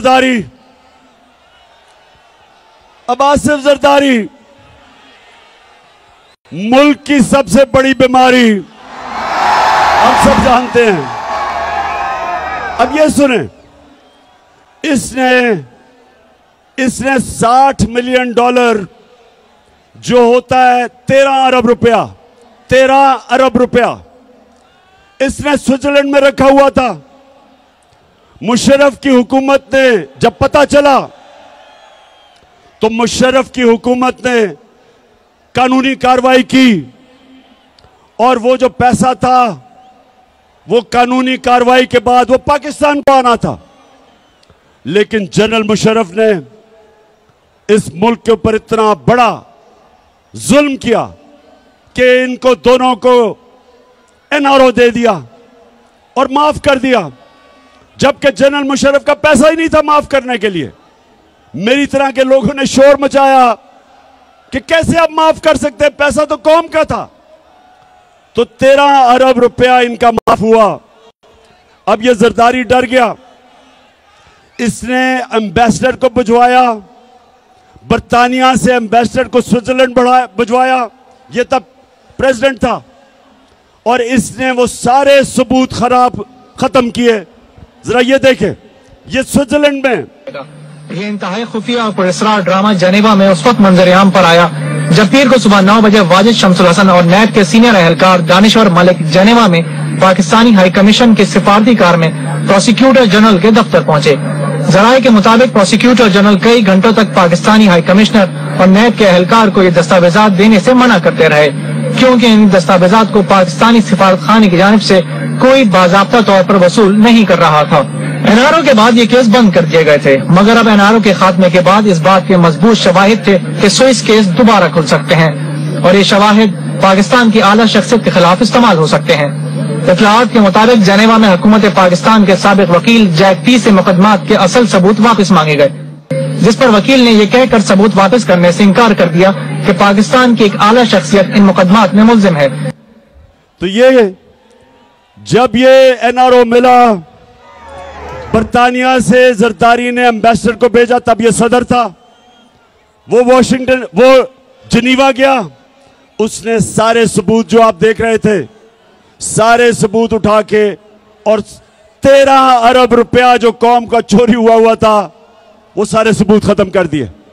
जरदारी, अब आसिफ जरदारी मुल्क की सबसे बड़ी बीमारी हम सब जानते हैं। अब ये सुने, इसने $60 मिलियन जो होता है 13 अरब रुपया इसने स्विट्जरलैंड में रखा हुआ था। मुशर्रफ की हुकूमत ने जब पता चला तो मुशर्रफ की हुकूमत ने कानूनी कार्रवाई की और वो जो पैसा था वो कानूनी कार्रवाई के बाद वो पाकिस्तान को आना था। लेकिन जनरल मुशर्रफ ने इस मुल्क के ऊपर इतना बड़ा जुल्म किया कि इनको दोनों को एनआरओ दे दिया और माफ कर दिया, जबकि जनरल मुशर्रफ का पैसा ही नहीं था माफ करने के लिए। मेरी तरह के लोगों ने शोर मचाया कि कैसे आप माफ कर सकते हैं, पैसा तो कौम का था। तो 13 अरब रुपया इनका माफ हुआ। अब ये जरदारी डर गया, इसने एम्बेसडर को भिजवाया, बर्तानिया से एम्बेसडर को स्विट्जरलैंड भिजवाया, ये तब प्रेसिडेंट था, और इसने वो सारे सबूत खत्म किए। जरा ये देखें, ये स्विट्जरलैंड में ये इंतहाई खुफिया और पुरस्कार ड्रामा जनेवा में उस वक्त मंजर-ए-आम पर आया जब पीर को सुबह 9 बजे वाजिद शमसुल हसन और नैब के सीनियर एहलकार दानिश्वर मलिक जनेवा में पाकिस्तानी हाई कमीशन की सिफारती कार में प्रोसिक्यूटर जनरल के दफ्तर पहुंचे। जराये के मुताबिक प्रोसिक्यूटर जनरल कई घंटों तक पाकिस्तानी हाई कमिश्नर और नैब के एहलकार को ये दस्तावेजात देने से मना करते रहे, क्योंकि इन दस्तावेजात को पाकिस्तानी सिफारत खाने की जानिब से कोई बाज़ाब्ता तौर पर वसूल नहीं कर रहा था। एनआरओ के बाद ये केस बंद कर दिए गए थे, मगर अब एनआरओ के खात्मे के बाद इस बात के मजबूत शवाहिद थे कि स्विस केस दोबारा खुल सकते हैं और ये शवाहिद पाकिस्तान की आला शख्सियत के खिलाफ इस्तेमाल हो सकते हैं। इत्तलाआत के मुताबिक जनेवा में हुकूमत पाकिस्तान के साबिक वकील जैक पी से मुकदमात के असल सबूत वापस मांगे गए, जिस पर वकील ने यह कहकर सबूत वापस करने से इनकार कर दिया कि पाकिस्तान की एक आला शख्सियत इन मुकदमात में मुल्जिम है। तो ये जब ये एनआरओ मिला, बर्तानिया से जरदारी ने एम्बेसडर को भेजा, तब ये सदर था, वो जनीवा गया, उसने सारे सबूत जो आप देख रहे थे सारे सबूत उठा के और 13 अरब रुपया जो कौम का चोरी हुआ था वो सारे सबूत खत्म कर दिए।